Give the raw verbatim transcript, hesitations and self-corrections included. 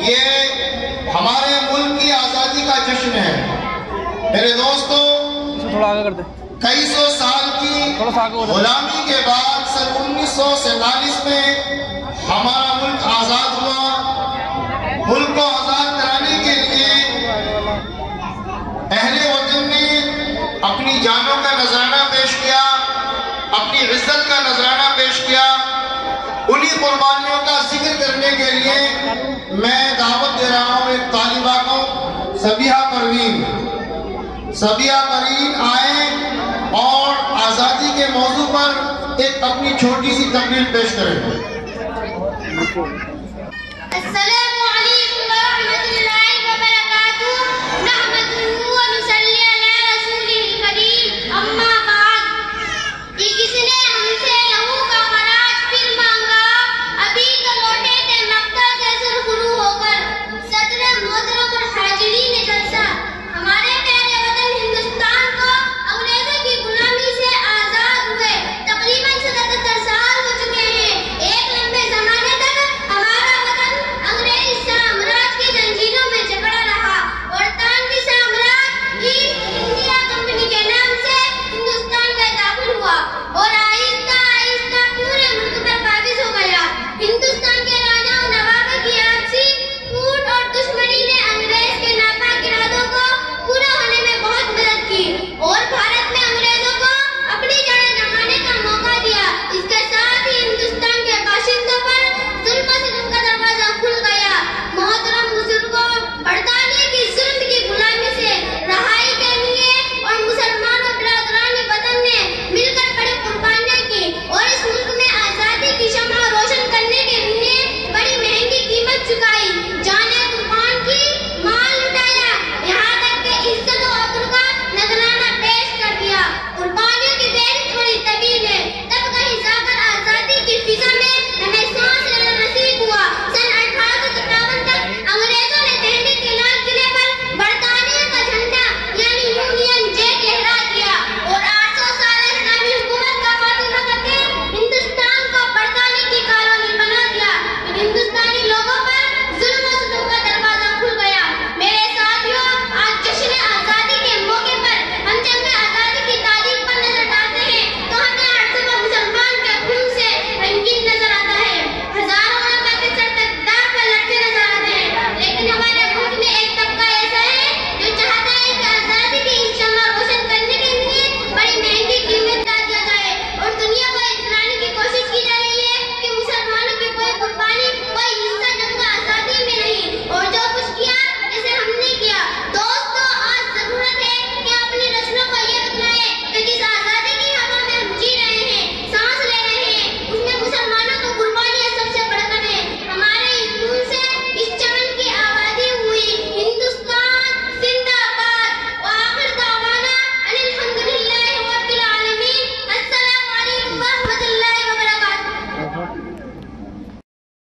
ये हमारे मुल्क की आज़ादी का जश्न है। मेरे दोस्तों, थोड़ा आगे कर दे। कई सौ साल की गुलामी के बाद सन उन्नीस सौ सैतालीस में हमारा मुल्क आज़ाद हुआ। मुल्क को आज़ाद कराने के लिए अहले वतन ने अपनी जानों का नजराना पेश किया, अपनी इज्जत का नजराना पेश किया। उन्हीं कुर्बानियों का जिक्र करने के लिए मैं दावत दे रहा हूँ एक तालिबा को, सबिहा परवीन। सबिहा परवीन आए और आज़ादी के मौजू पर एक अपनी छोटी सी तकरीर पेश करें।